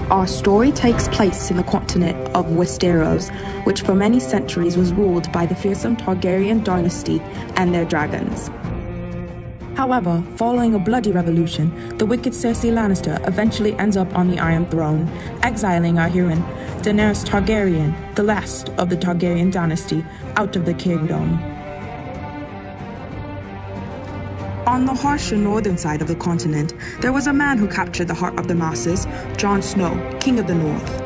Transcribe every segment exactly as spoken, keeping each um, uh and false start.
Our story takes place in the continent of Westeros, which for many centuries was ruled by the fearsome Targaryen dynasty and their dragons. However, following a bloody revolution, the wicked Cersei Lannister eventually ends up on the Iron Throne, exiling our heroine, Daenerys Targaryen, the last of the Targaryen dynasty, out of the kingdom. On the harsher northern side of the continent, there was a man who captured the heart of the masses, Jon Snow, King of the North.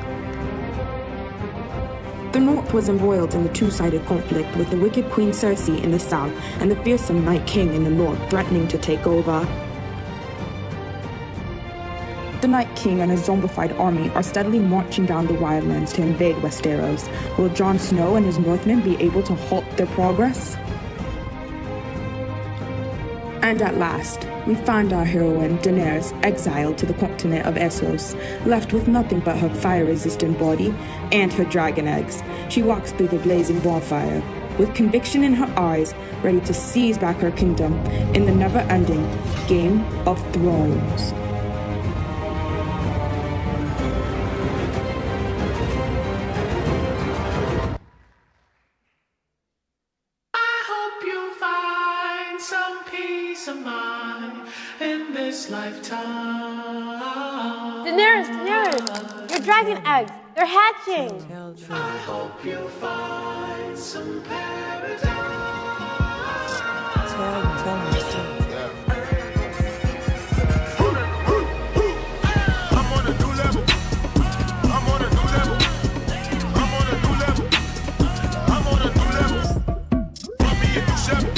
The North was embroiled in the two-sided conflict with the wicked Queen Cersei in the south and the fearsome Night King in the north threatening to take over. The Night King and his zombified army are steadily marching down the wildlands to invade Westeros. Will Jon Snow and his Northmen be able to halt their progress? And at last, we find our heroine, Daenerys, exiled to the continent of Essos, left with nothing but her fire-resistant body and her dragon eggs. She walks through the blazing bonfire, with conviction in her eyes, ready to seize back her kingdom in the never-ending Game of Thrones. Daenerys, Daenerys, your dragon eggs, they're hatching. I hope you find some paradise. Tell, tell me, tell me. I'm on a new level. I'm on a new level. I'm on a new level. I'm on a new level. Want me a new Chevy.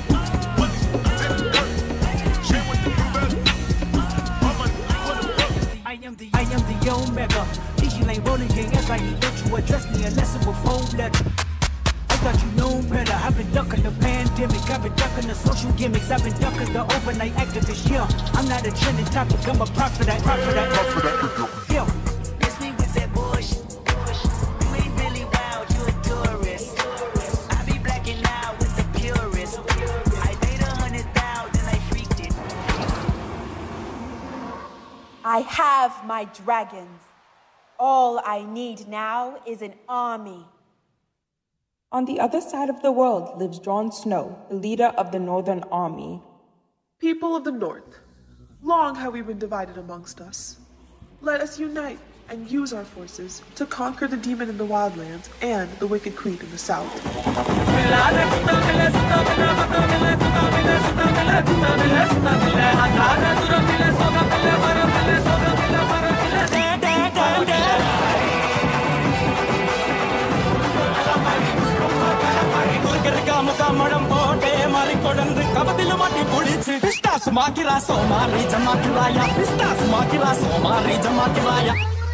I am the Omega. Teach you ain't rolling gang as I need that you address me unless it will phone letter. I thought you know better. I've been ducking the pandemic. I've been ducking the social gimmicks. I've been ducking the overnight activist. Yeah, I'm not a trending topic. I'm a prophet. I prophet. I prophet. Yeah. Miss me with that bush. You ain't really wild. You a tourist. I be blacking out with the purist. I paid a hundred thousand. I freaked it. I have my dragons. All I need now is an army. On the other side of the world lives Jon Snow, the leader of the Northern Army. People of the North, long have we been divided amongst us. Let us unite and use our forces to conquer the demon in the wildlands and the wicked queen in the south. Pistas makira somari jamakiraya. Pistas makira somari jamakiraya.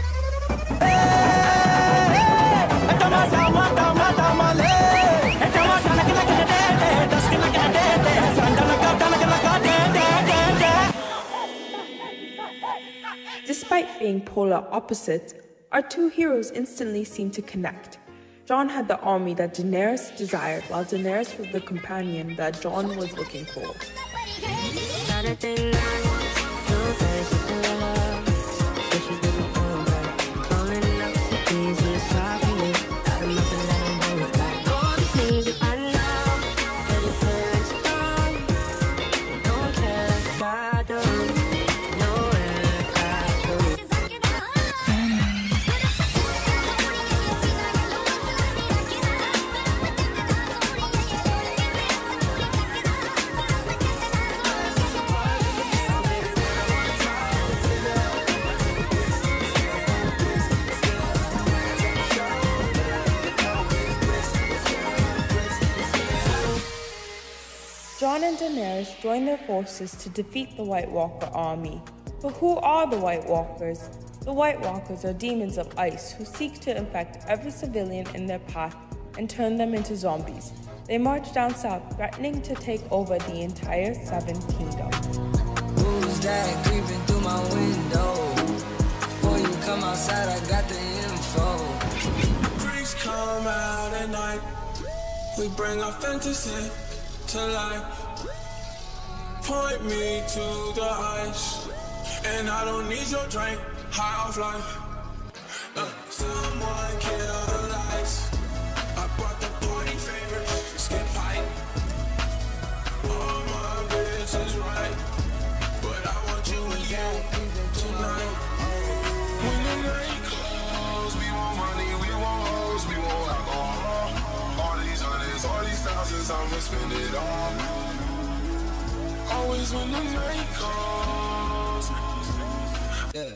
Despite being polar opposites, our two heroes instantly seem to connect. Jon had the army that Daenerys desired, while Daenerys was the companion that Jon was looking for. Jon and Daenerys join their forces to defeat the White Walker army. But who are the White Walkers? The White Walkers are demons of ice who seek to infect every civilian in their path and turn them into zombies. They march down south, threatening to take over the entire Seven Kingdoms. Who's that creeping through my window? Before you come outside, I got the info. Freaks come out at night. We bring our fantasy to life. Point me to the ice, and I don't need your drink. High off life. creeping through my When the night comes, we want money, we want hoes, we want alcohol. All these hundreds, all these thousands, I'ma spend it all. Always when the night comes. yeah.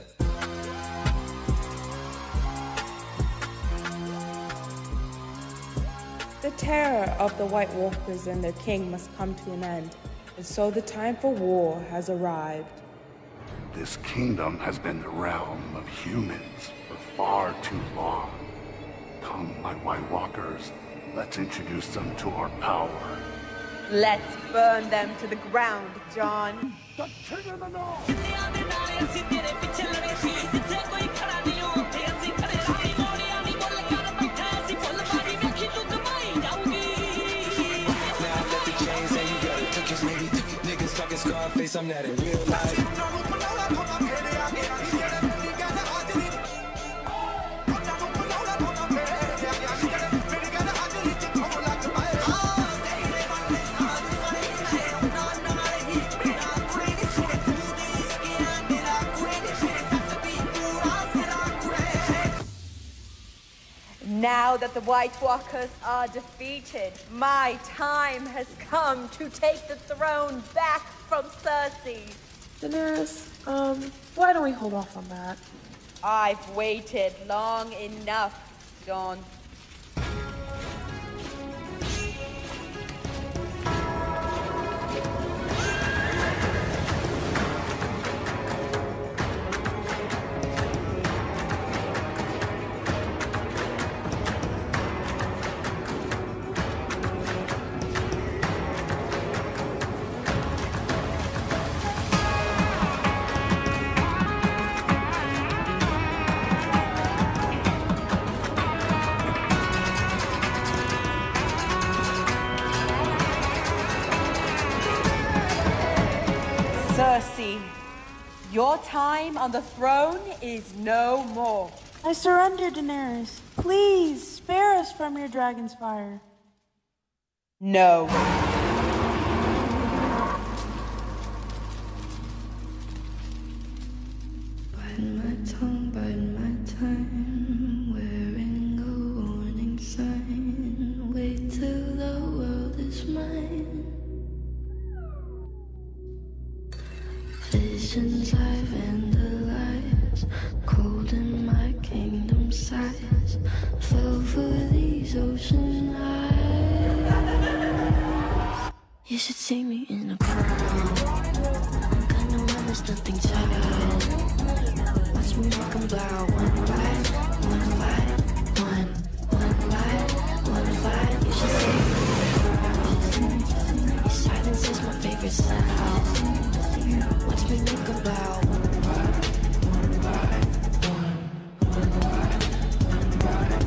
The terror of the White Walkers and their king must come to an end, and so the time for war has arrived. This kingdom has been the realm of humans for far too long. Come, my White Walkers, let's introduce them to our power. Let's burn them to the ground, John. The King of the North! Scarface, I'm not in real life. Now that the White Walkers are defeated, my time has come to take the throne back from Cersei. Daenerys, um, why don't we hold off on that? I've waited long enough, Jon. Cersei, your time on the throne is no more. I surrender, Daenerys. Please, spare us from your dragon's fire. No. Bite my tongue, bite my time, wearing a warning sign. Wait till the world is mine. Visions I've vandalized, cold in my kingdom size. Fell for these ocean eyes. You should see me in a crowd. I'm gonna run, there's nothing to. Watch me make them blow. One bite, one bite, one, one bite, one bite. You should see me in a crowd. Your silence is my favorite sound. Watch me make them blow. One bite, one bite, one, one bite, one bite.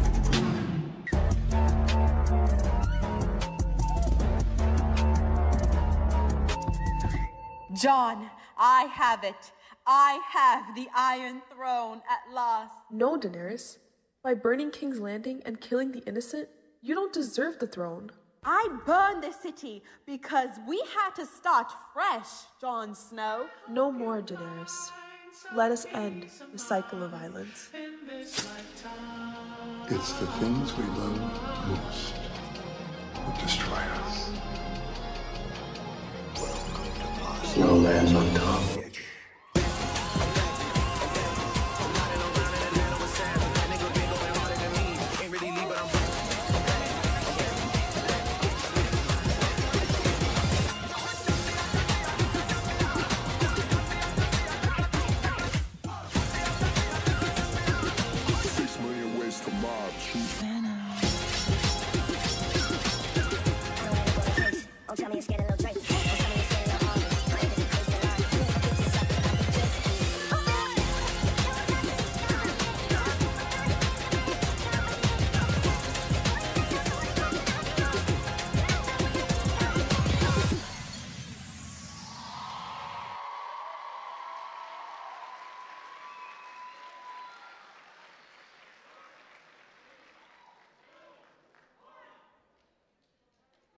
Jon, I have it. I have the Iron Throne at last. No, Daenerys. By burning King's Landing and killing the innocent, you don't deserve the throne. I burned the city because we had to start fresh, Jon Snow. No more, Daenerys. Let us end the cycle of violence. It's the things we love most that destroy us. No lands on top.